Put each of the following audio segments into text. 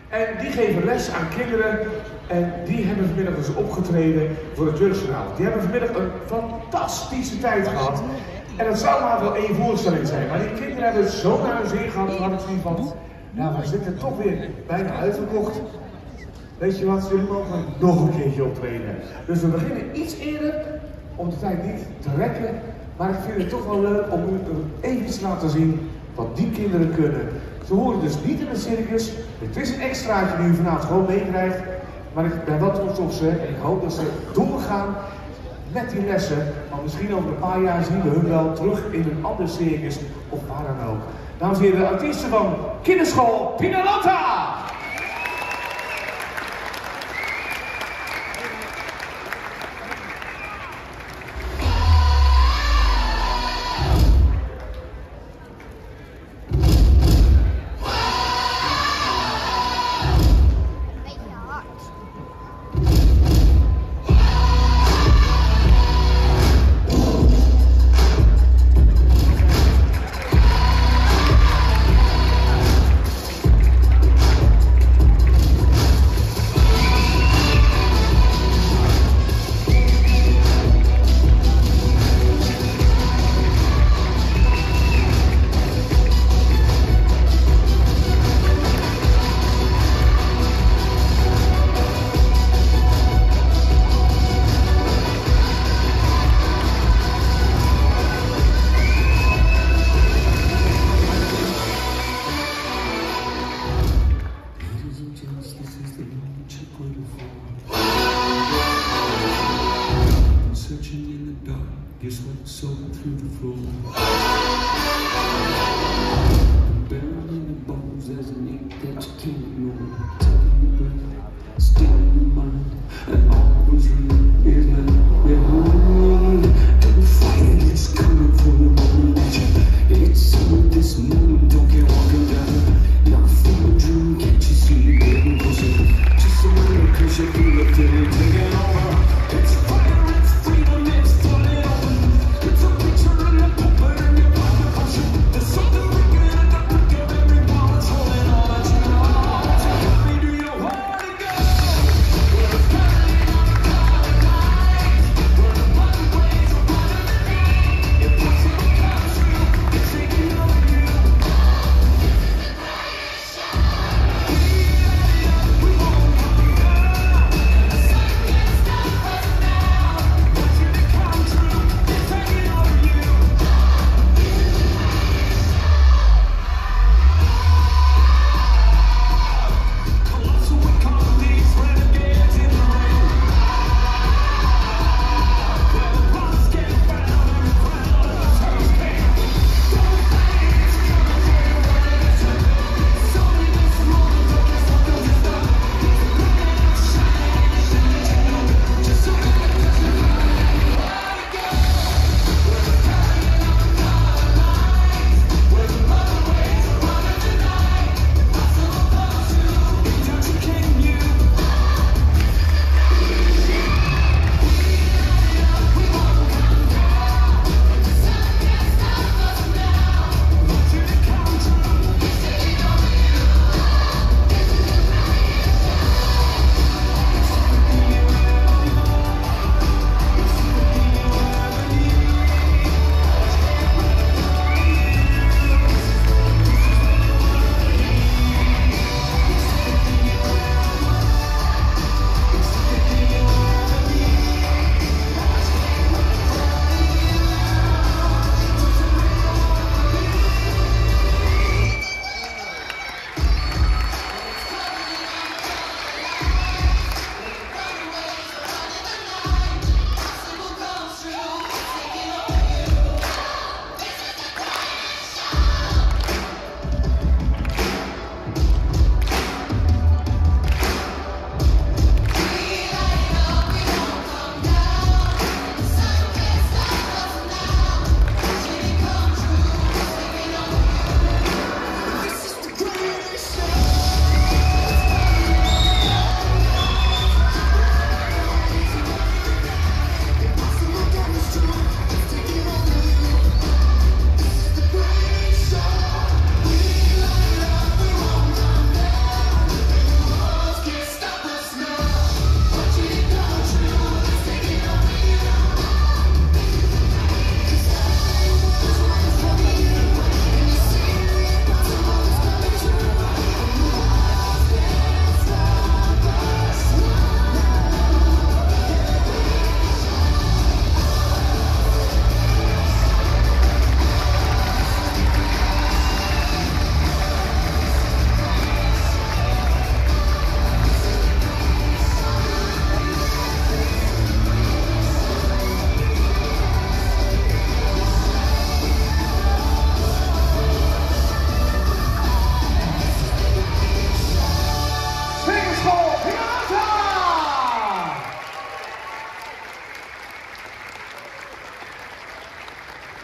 En die geven les aan kinderen en die hebben vanmiddag dus opgetreden voor het Jeugdjournaal. Die hebben vanmiddag een fantastische tijd gehad. En het zou maar wel één voorstelling zijn, maar die kinderen hebben het zo naar hun zin gehad, hadden ze van, ja, we zitten toch weer bijna uitverkocht. Weet je wat, jullie mogen nog een keertje optreden. Dus we beginnen iets eerder, om de tijd niet te rekken. Maar ik vind het toch wel leuk om u even te laten zien wat die kinderen kunnen. Ze horen dus niet in het circus. Het is een extraatje die u vanavond gewoon meekrijgt. Maar ik ben wel trots op ze en ik hoop dat ze doorgaan met die lessen. Want misschien over een paar jaar zien we hun wel terug in een ander circus of waar dan ook. Dames en heren, de artiesten van Kinderschool Pinalanta! Searching in the dark, guess what saw through the floor. I'm buried in the bones as an ache that you can't ignore. Taking your breath, still in your mind, and all was real is now behind. And the fire is coming for the moment. It's in this moment, don't get walking down. Now feel a dream, can't you see it getting closer? Just a little closer, feel it till it's taking over. It's fire.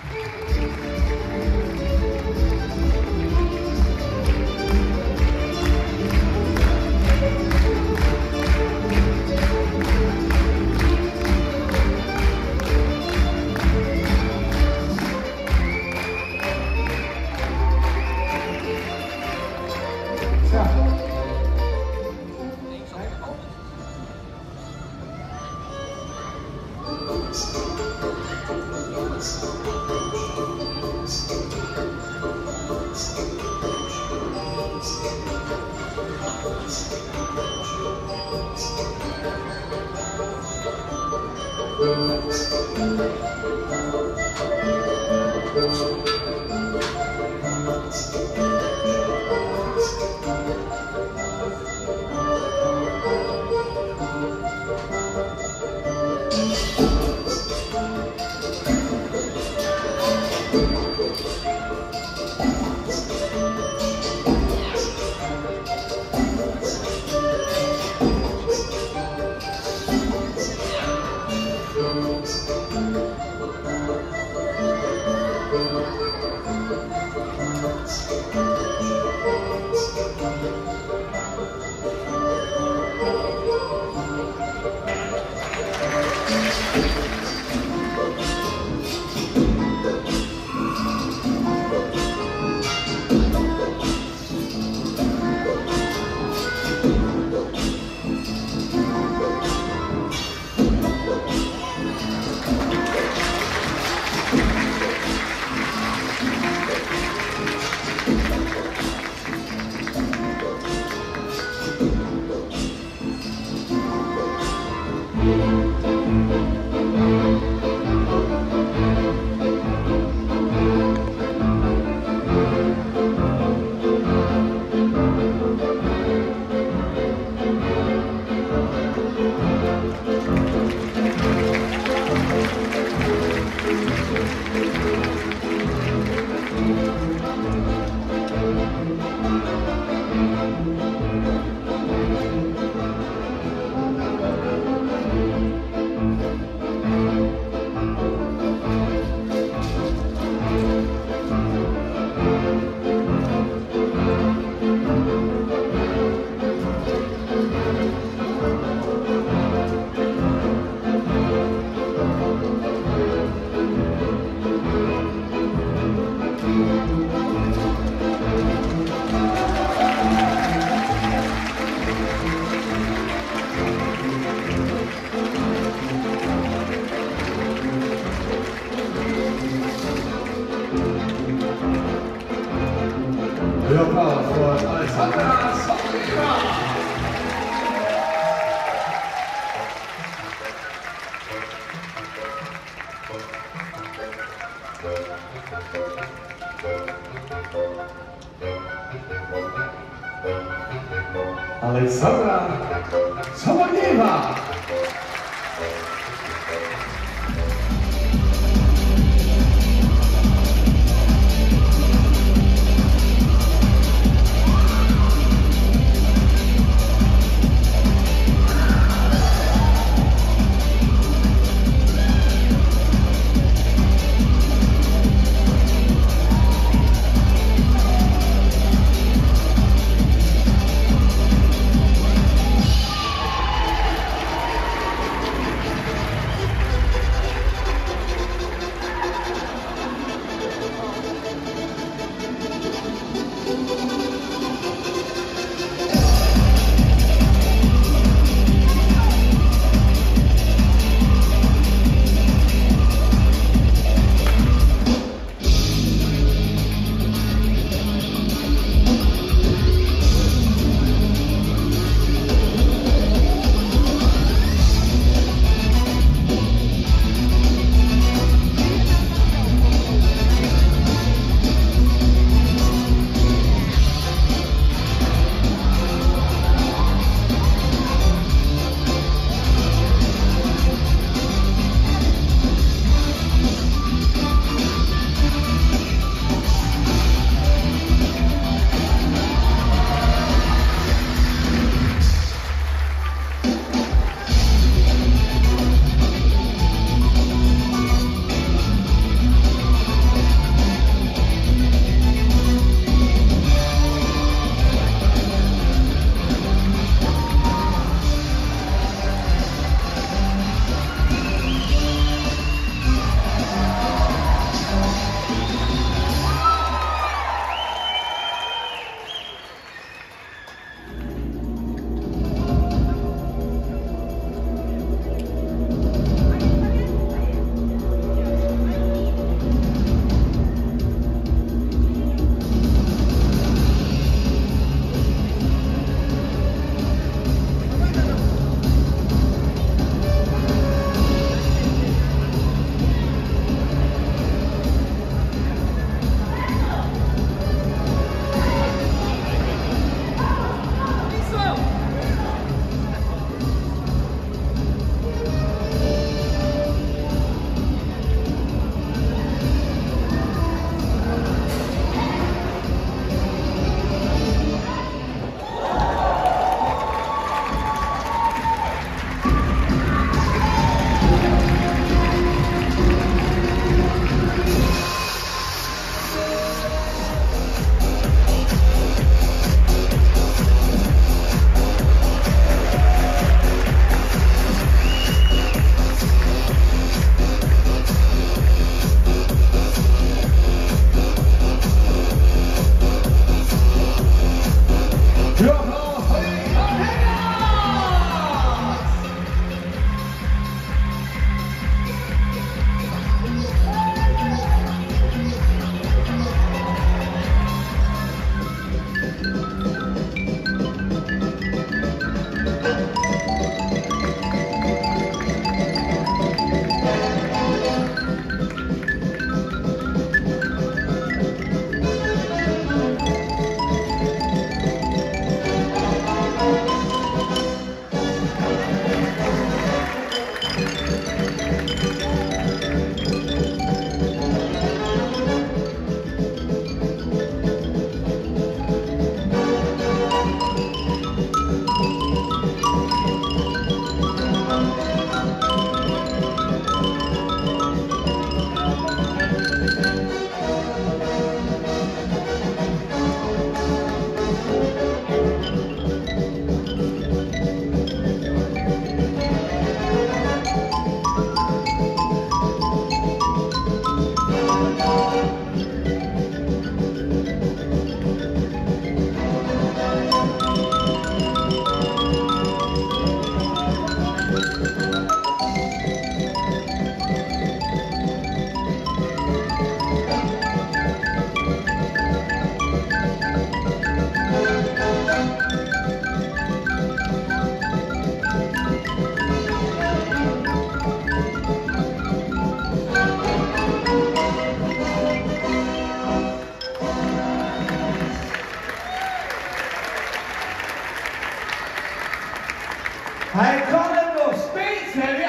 Applaus voor Alexandra Sabrina. Alexandra Sabrina. Hij kan het nog steeds, hè?